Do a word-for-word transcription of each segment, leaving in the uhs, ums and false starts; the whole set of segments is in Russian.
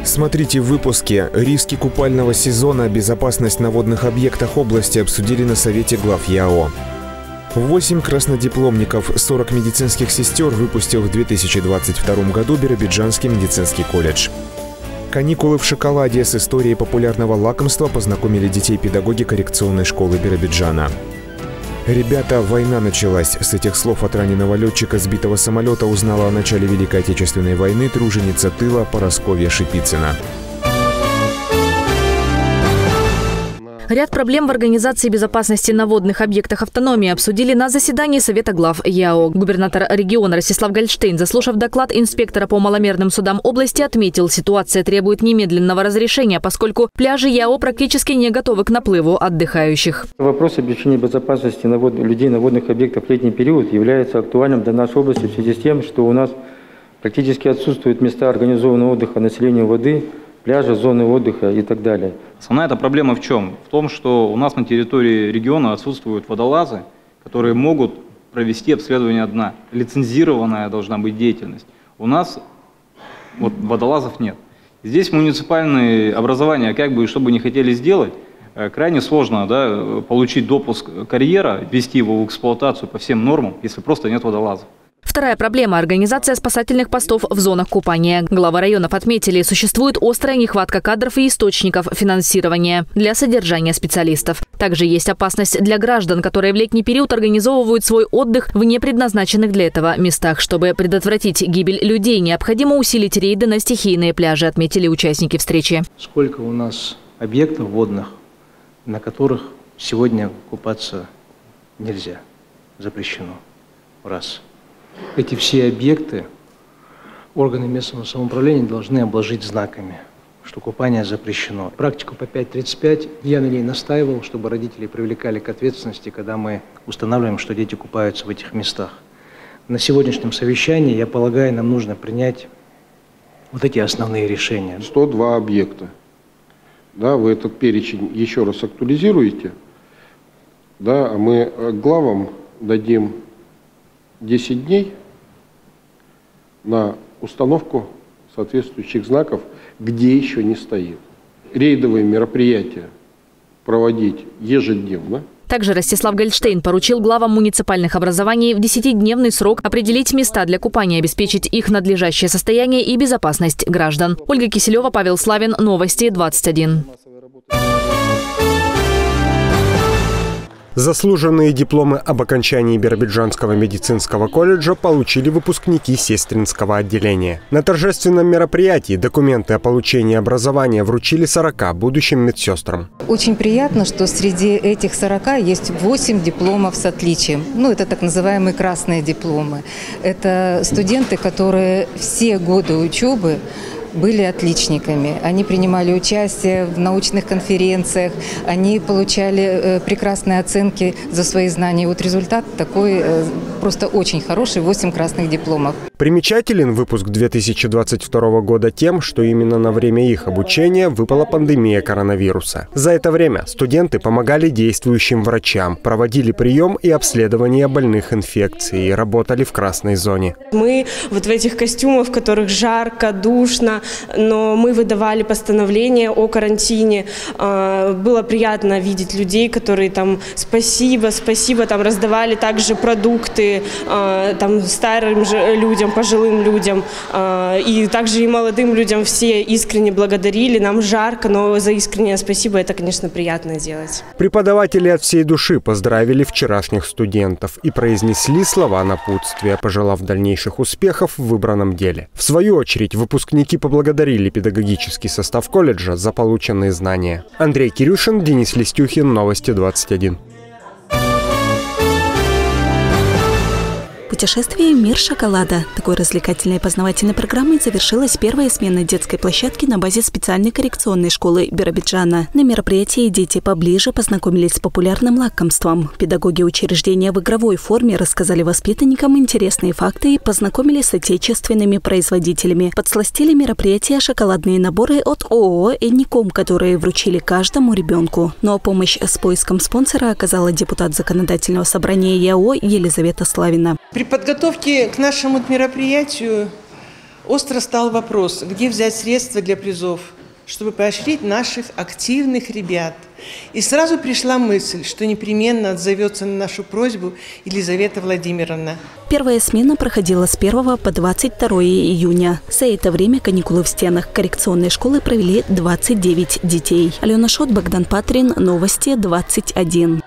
Смотрите в выпуске. Риски купального сезона, безопасность на водных объектах области обсудили на Совете глав ЯО. восемь краснодипломников, сорок медицинских сестер выпустил в две тысячи двадцать втором году Биробиджанский медицинский колледж. Каникулы в шоколаде. С историей популярного лакомства познакомили детей педагоги коррекционной школы Биробиджана. «Ребята, война началась». С этих слов от раненого летчика сбитого самолета узнала о начале Великой Отечественной войны труженица тыла Парасковья Шипицына. Ряд проблем в организации безопасности на водных объектах автономии обсудили на заседании Совета глав ЯО. Губернатор региона Ростислав Гольштейн, заслушав доклад инспектора по маломерным судам области, отметил, ситуация требует немедленного разрешения, поскольку пляжи ЯО практически не готовы к наплыву отдыхающих. Вопрос обеспечения безопасности на вод... людей на водных объектах в летний период является актуальным для нашей области в связи с тем, что у нас практически отсутствуют места организованного отдыха населения воды, пляжи, зоны отдыха и так далее. Основная эта проблема в чем? В том, что у нас на территории региона отсутствуют водолазы, которые могут провести обследование дна. Лицензированная должна быть деятельность. У нас вот, водолазов нет. Здесь муниципальные образования, как бы, что бы ни хотели сделать, крайне сложно, да, получить допуск карьера, ввести его в эксплуатацию по всем нормам, если просто нет водолазов. Вторая проблема – организация спасательных постов в зонах купания. Главы районов отметили, существует острая нехватка кадров и источников финансирования для содержания специалистов. Также есть опасность для граждан, которые в летний период организовывают свой отдых в непредназначенных для этого местах. Чтобы предотвратить гибель людей, необходимо усилить рейды на стихийные пляжи, отметили участники встречи. Сколько у нас объектов водных, на которых сегодня купаться нельзя, запрещено? Раз. Эти все объекты органы местного самоуправления должны обложить знаками, что купание запрещено. Практику по пять тридцать пять я на ней настаивал, чтобы родители привлекали к ответственности, когда мы устанавливаем, что дети купаются в этих местах. На сегодняшнем совещании, я полагаю, нам нужно принять вот эти основные решения. сто два объекта. Да, вы этот перечень еще раз актуализируете, да, а мы главам дадим десять дней на установку соответствующих знаков, где еще не стоит. Рейдовые мероприятия проводить ежедневно. Также Ростислав Гольштейн поручил главам муниципальных образований в десятидневный срок определить места для купания, обеспечить их надлежащее состояние и безопасность граждан. Ольга Киселева, Павел Славин, Новости двадцать один. Заслуженные дипломы об окончании Биробиджанского медицинского колледжа получили выпускники сестринского отделения. На торжественном мероприятии документы о получении образования вручили сорока будущим медсестрам. Очень приятно, что среди этих сорока есть восемь дипломов с отличием. Ну, это так называемые красные дипломы. Это студенты, которые все годы учебы были отличниками. Они принимали участие в научных конференциях, они получали прекрасные оценки за свои знания. И вот результат такой просто очень хороший, восемь красных дипломов. Примечателен выпуск две тысячи двадцать второго года тем, что именно на время их обучения выпала пандемия коронавируса. За это время студенты помогали действующим врачам, проводили прием и обследование больных инфекцией, работали в красной зоне. Мы вот в этих костюмах, в которых жарко, душно, но мы выдавали постановление о карантине. Было приятно видеть людей, которые там спасибо, спасибо, там раздавали также продукты там старым людям, пожилым людям, и также и молодым людям. Все искренне благодарили, нам жарко, но за искреннее спасибо это, конечно, приятно делать. Преподаватели от всей души поздравили вчерашних студентов и произнесли слова напутствия, пожелав дальнейших успехов в выбранном деле. В свою очередь, выпускники поблагодарили педагогический состав колледжа за полученные знания. Андрей Кирюшин, Денис Листюхин, Новости двадцать один. Путешествие в мир шоколада. Такой развлекательной и познавательной программой завершилась первая смена детской площадки на базе специальной коррекционной школы Биробиджана. На мероприятии дети поближе познакомились с популярным лакомством. Педагоги учреждения в игровой форме рассказали воспитанникам интересные факты и познакомились с отечественными производителями. Подсластили мероприятие шоколадные наборы от ООО «Эдником», которые вручили каждому ребенку. Но помощь с поиском спонсора оказала депутат Законодательного собрания ЯО Елизавета Славина. При подготовке к нашему мероприятию Остро стал вопрос, где взять средства для призов, чтобы поощрить наших активных ребят. И сразу пришла мысль, что непременно отзовется на нашу просьбу Елизавета Владимировна. Первая смена проходила с первого по двадцать второе июня. За это время каникулы в стенах коррекционной школы провели двадцать девять детей. Алена Шот, Богдан Патрин, Новости двадцать один.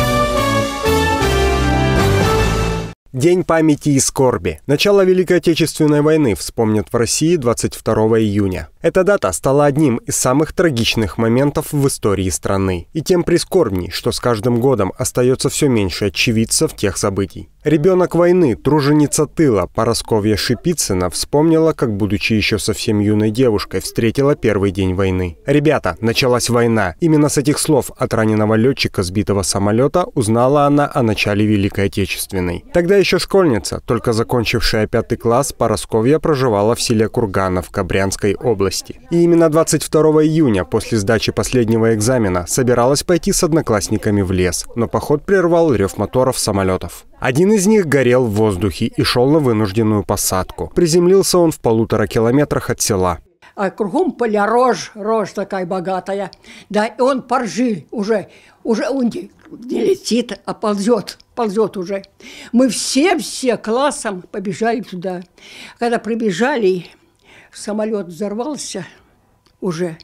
День памяти и скорби. Начало Великой Отечественной войны вспомнят в России двадцать второго июня. Эта дата стала одним из самых трагичных моментов в истории страны. И тем прискорбней, что с каждым годом остается все меньше очевидцев тех событий. Ребенок войны, труженица тыла Парасковья Шипицына вспомнила, как, будучи еще совсем юной девушкой, встретила первый день войны. «Ребята, началась война». Именно с этих слов от раненого летчика сбитого самолета узнала она о начале Великой Отечественной. Тогда еще школьница, только закончившая пятый класс, Парасковья проживала в селе Кургановка Брянской области. И именно двадцать второго июня, после сдачи последнего экзамена, собиралась пойти с одноклассниками в лес, но поход прервал рев моторов самолетов. Один из них горел в воздухе и шел на вынужденную посадку. Приземлился он в полутора километрах от села. А кругом поля, рожь, рожь такая богатая. Да, и он поржи уже, уже он не летит, а ползет, ползет уже. Мы все-все классом побежали туда. Когда прибежали, самолет взорвался уже.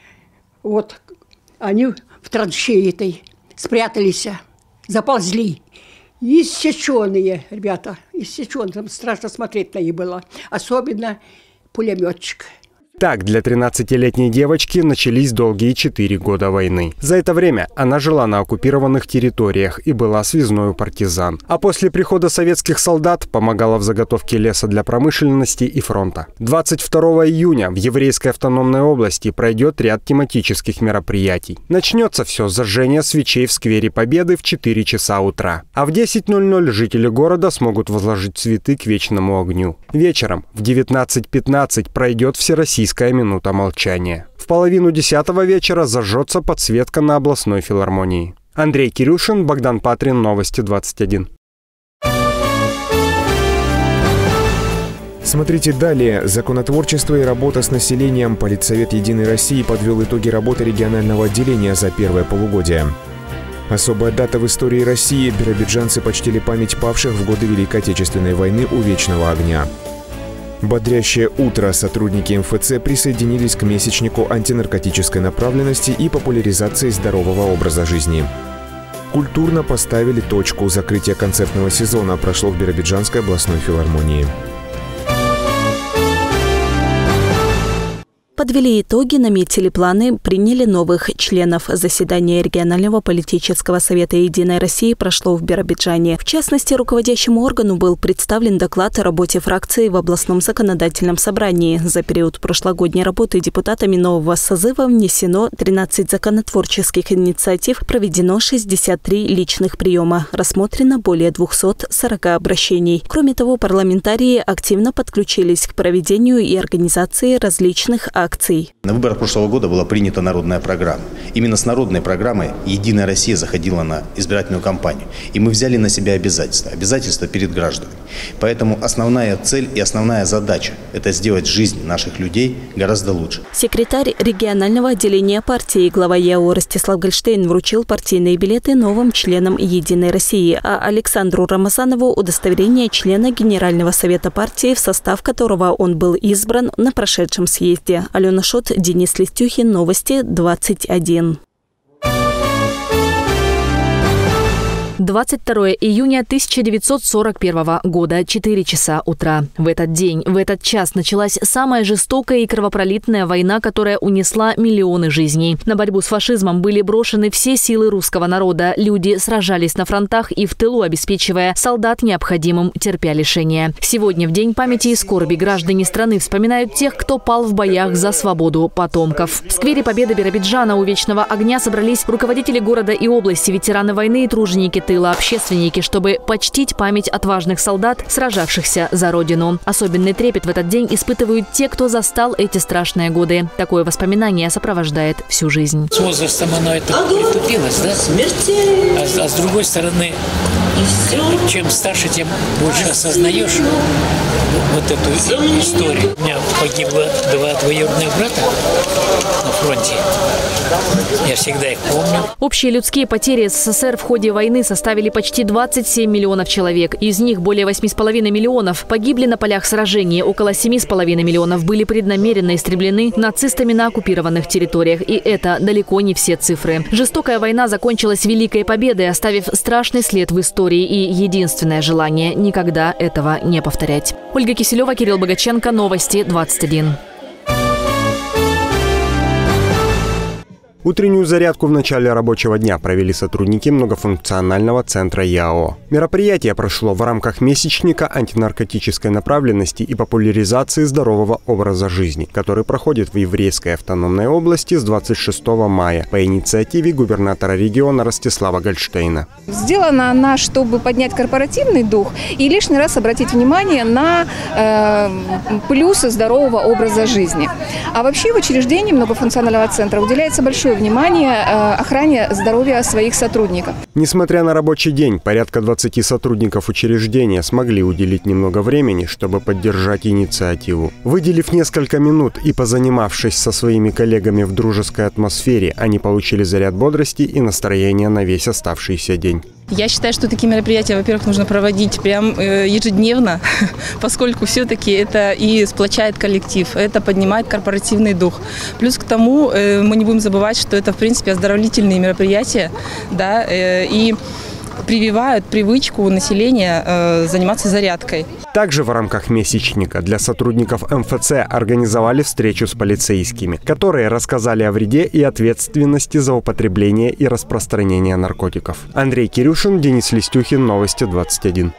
Вот они в траншеи этой спрятались, заползли. Иссеченные, ребята, иссеченные, там страшно смотреть на них было, особенно пулеметчик. Так, для тринадцатилетней девочки начались долгие четыре года войны. За это время она жила на оккупированных территориях и была связной партизан. А после прихода советских солдат помогала в заготовке леса для промышленности и фронта. двадцать второго июня в Еврейской автономной области пройдет ряд тематических мероприятий. Начнется все с зажжения свечей в сквере Победы в четыре часа утра. А в десять ноль ноль жители города смогут возложить цветы к вечному огню. Вечером в девятнадцать пятнадцать пройдет всероссийская минута молчания. В половину десятого вечера зажжется подсветка на областной филармонии. Андрей Кирюшин, Богдан Патрин, Новости двадцать один. Смотрите далее. Законотворчество и работа с населением. Политсовет «Единой России» подвел итоги работы регионального отделения за первое полугодие. Особая дата в истории России. Биробиджанцы почтили память павших в годы Великой Отечественной войны у Вечного огня. Бодрящее утро. Сотрудники эм эф цэ присоединились к месячнику антинаркотической направленности и популяризации здорового образа жизни. Культурно поставили точку. Закрытие концертного сезона прошло в Биробиджанской областной филармонии. Подвели итоги, наметили планы, приняли новых членов. Заседание регионального политического совета «Единой России» прошло в Биробиджане. В частности, руководящему органу был представлен доклад о работе фракции в областном законодательном собрании. За период прошлогодней работы депутатами нового созыва внесено тринадцать законотворческих инициатив, проведено шестьдесят три личных приема, рассмотрено более двухсот сорока обращений. Кроме того, парламентарии активно подключились к проведению и организации различных акций. На выборах прошлого года была принята народная программа. Именно с народной программой «Единая Россия» заходила на избирательную кампанию. И мы взяли на себя обязательства, обязательства перед гражданами. Поэтому основная цель и основная задача – это сделать жизнь наших людей гораздо лучше. Секретарь регионального отделения партии и глава ЯО Ростислав Гольштейн вручил партийные билеты новым членам «Единой России», а Александру Рамазанову – удостоверение члена Генерального совета партии, в состав которого он был избран на прошедшем съезде. Алена Шот, Денис Листюхин, Новости двадцать один. двадцать второго июня тысяча девятьсот сорок первого года, четыре часа утра. В этот день, в этот час началась самая жестокая и кровопролитная война, которая унесла миллионы жизней. На борьбу с фашизмом были брошены все силы русского народа. Люди сражались на фронтах и в тылу, обеспечивая солдат необходимым, терпя лишения. Сегодня, в день памяти и скорби, граждане страны вспоминают тех, кто пал в боях за свободу потомков. В сквере Победы Биробиджана у Вечного огня собрались руководители города и области, ветераны войны и труженики тыла общественники, чтобы почтить память отважных солдат, сражавшихся за Родину. Особенный трепет в этот день испытывают те, кто застал эти страшные годы. Такое воспоминание сопровождает всю жизнь. С возрастом оно это притупилось, да? А, а с другой стороны, чем старше, тем больше осознаешь вот эту историю. У меня погибло два двоюродных брата на фронте. Я всегда их помню. Общие людские потери СССР в ходе войны составили почти двадцать семь миллионов человек. Из них более восьми с половиной миллионов погибли на полях сражений. Около семи с половиной миллионов были преднамеренно истреблены нацистами на оккупированных территориях. И это далеко не все цифры. Жестокая война закончилась великой победой, оставив страшный след в истории и единственное желание – никогда этого не повторять. Ольга Киселева, Кирилл Богаченко, Новости двадцать один. Утреннюю зарядку в начале рабочего дня провели сотрудники многофункционального центра ЯО. Мероприятие прошло в рамках месячника антинаркотической направленности и популяризации здорового образа жизни, который проходит в Еврейской автономной области с двадцать шестого мая по инициативе губернатора региона Ростислава Гольштейна. Сделана она, чтобы поднять корпоративный дух и лишний раз обратить внимание на э, плюсы здорового образа жизни. А вообще в учреждении многофункционального центра уделяется большое внимание э, охране здоровья своих сотрудников. Несмотря на рабочий день, порядка двадцати сотрудников учреждения смогли уделить немного времени, чтобы поддержать инициативу. Выделив несколько минут и позанимавшись со своими коллегами в дружеской атмосфере, они получили заряд бодрости и настроения на весь оставшийся день. Я считаю, что такие мероприятия, во-первых, нужно проводить прям ежедневно, поскольку все-таки это и сплочает коллектив, это поднимает корпоративный дух. Плюс к тому мы не будем забывать, что это, в принципе, оздоровительные мероприятия, да, и прививают привычку населения э, заниматься зарядкой. Также в рамках месячника для сотрудников эм эф цэ организовали встречу с полицейскими, которые рассказали о вреде и ответственности за употребление и распространение наркотиков. Андрей Кирюшин, Денис Листюхин, Новости двадцать один.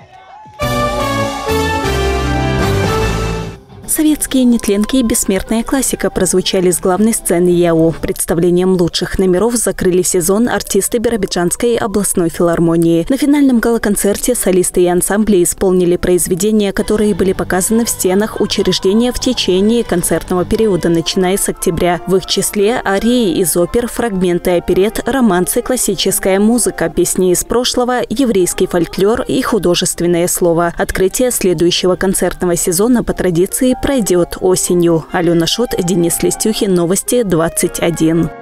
Советские нетленки и бессмертная классика прозвучали с главной сцены ЯО. Представлением лучших номеров закрыли сезон артисты Биробиджанской областной филармонии. На финальном гала-концерте солисты и ансамбли исполнили произведения, которые были показаны в стенах учреждения в течение концертного периода, начиная с октября. В их числе арии из опер, фрагменты оперет, романсы, классическая музыка, песни из прошлого, еврейский фольклор и художественное слово. Открытие следующего концертного сезона по традиции пройдет осенью. Алена Шот, Денис Листюхин, Новости двадцать один.